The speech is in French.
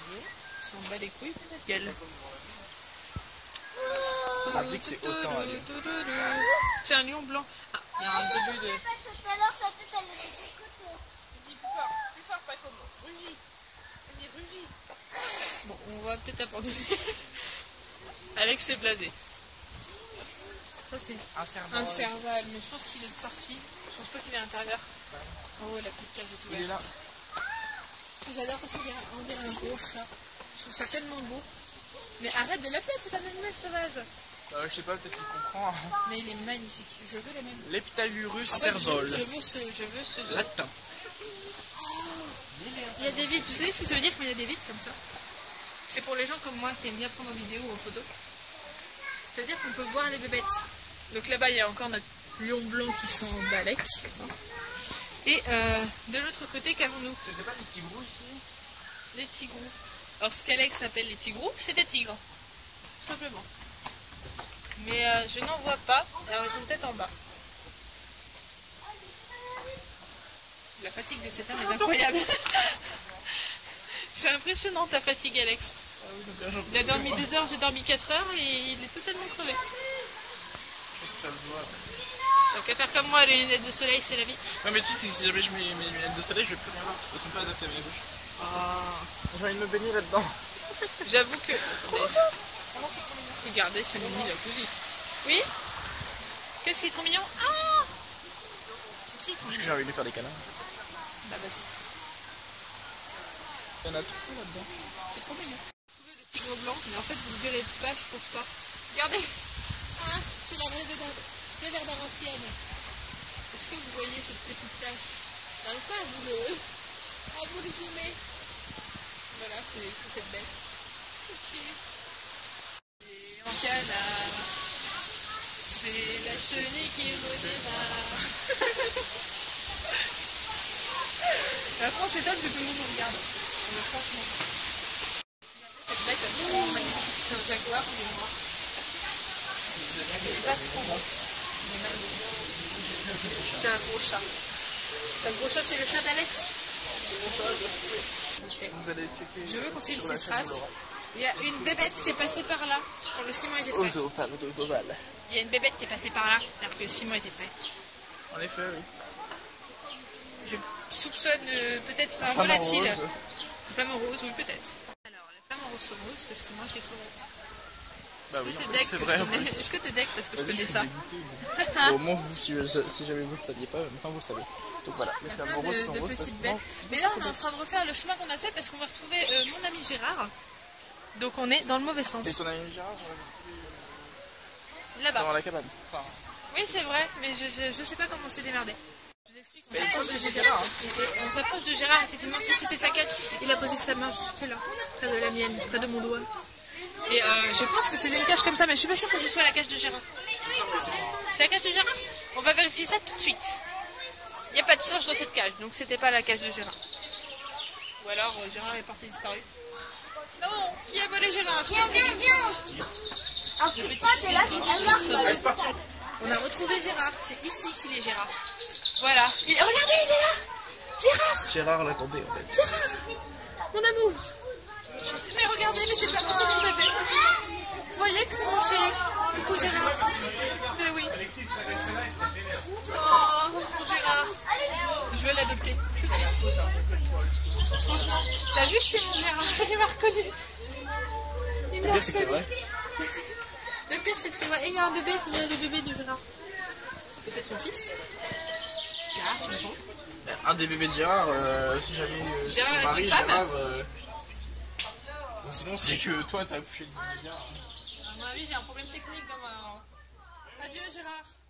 lion. Il s'en bat les couilles, notre gueule. On dit que c'est autant un lion. C'est un lion blanc. Ah, il y a un début de... Parce que tout à l'heure, sa tête, elle était de côté. Vas-y, plus fort, pas comme moi. Rugis. Vas-y, rugis. Bon, on va peut-être abandonner. Alex est blasé. Ça, c'est un serval, mais je pense qu'il est sorti. Je pense pas qu'il est à l'intérieur. En haut, la petite cage est ouverte. Il est là. J'adore parce qu'on dirait un gros chat. Je trouve ça tellement beau. Mais arrête de l'appeler, c'est un animal sauvage. Je sais pas, peut-être qu'il comprend. Mais il est magnifique. Je veux les mêmes. L'Eptalurus En fait, cervol. je veux ce. Latin. Il y a des vides. Vous savez ce que ça veut dire quand il y a des vides comme ça? C'est pour les gens comme moi qui aiment bien prendre en vidéo ou en photo. C'est-à-dire qu'on peut voir les bébêtes. Donc là-bas, il y a encore notre lion blanc qui s'en balèque. Et de l'autre côté, qu'avons-nous? C'était pas des tigrous ici? Les tigrous. Alors ce qu'Alex appelle les tigrous, c'est des tigres. Tout simplement. Mais je n'en vois pas. Alors ils sont peut-être en bas. La fatigue de cet homme est incroyable. C'est impressionnant ta fatigue, Alex. Il a dormi 2 heures, j'ai dormi 4 heures et il est totalement crevé. Je pense que ça se voit. Donc à faire comme moi, les lunettes de soleil, c'est la vie. Non mais tu sais, si jamais je mets mes lunettes de soleil, je vais plus rien voir parce qu'elles sont pas adaptées à mes bouches. J'ai envie de me baigner là-dedans. J'avoue que... Attendez. Regardez, c'est mini la cousine. Oui? Qu'est-ce qui est trop mignon? Ah! Ceci est trop Parce que mignon. j'ai envie de lui faire des câlins. Bah vas-y. Il y en a tout là-dedans. C'est trop mignon. J'ai trouvé le tigre blanc, mais en fait vous ne le verrez pas, je pense pas. Regardez. Ah, c'est la vraie de ancienne. Est-ce que vous voyez cette petite tache? J'arrive pas à vous le zoomer. Voilà, c'est cette bête. Ok. Et en canard, c'est la chenille qui redémarre. La France est top que tout le monde nous regarde. Mais franchement. Cette bête absolument magnifique. C'est un jaguar, il est noir. Il est pas trop grand. Il est magnifique. C'est un gros chat. C'est un gros chat, c'est le chat d'Alex. Vous allez checker. Je veux qu'on filme ces traces. Il y a une bébête qui est passée par là quand le ciment était frais. Ozo, pardon, Oval. Il y a une bébête qui est passée par là alors que le ciment était frais. En effet, oui. Je soupçonne peut-être un volatile. Une flamme rose, oui, peut-être. Alors, les flammes roses sont roses parce qu'ils mangent des crevettes. Bah oui, Est-ce que t'es deck parce que je connais ça? Au moins, vous, si jamais vous ne le saviez pas, maintenant vous le savez. Donc voilà, les flammes roses sont de roses. petites bêtes. Mais là, on est en train de refaire le chemin qu'on a fait parce qu'on va retrouver mon ami Gérard. Donc on est dans le mauvais sens. Et ton ami Gérard, Là-bas. dans la cabane. Enfin, Oui, c'est vrai, mais je sais pas comment on s'est démerdé. Je vous explique, on s'approche de Gérard. On s'approche de Gérard, effectivement, si c'était sa cage, il a posé sa main juste là, près de la mienne, près de mon doigt. Et je pense que c'est une cage comme ça, mais je suis pas sûre que ce soit la cage de Gérard. C'est la cage de Gérard? On va vérifier ça tout de suite. Il n'y a pas de singe dans cette cage, donc c'était pas la cage de Gérard. Ou alors Gérard est porté disparu. Non, qui a volé Gérard? Viens. Ah, Le petit toi, t'es là, c'est parti. On a retrouvé Gérard, c'est ici qu'il est Gérard. Voilà. Regardez, il est là! Gérard! Gérard l'attendait en fait. Gérard! Mon amour! Mais regardez, mais c'est pas mon bébé! Vous voyez que c'est mon chéri? Coucou Gérard! Mais oui! Oh, mon Gérard! Je vais l'adopter tout de suite. Franchement, t'as vu que c'est mon Gérard? Il m'a reconnu! Il m'a Le pire, c'est que c'est reconnu! vrai. Le pire, c'est que c'est vrai. Et il y a un bébé, il y a le bébé de Gérard. Peut-être son fils. Gérard, son père. Un des bébés de Gérard, si jamais. Gérard ton est mari, une femme. Gérard, sinon, c'est que toi, t'as accouché de bébé Gérard. À mon avis, j'ai un problème technique dans ma... Adieu Gérard.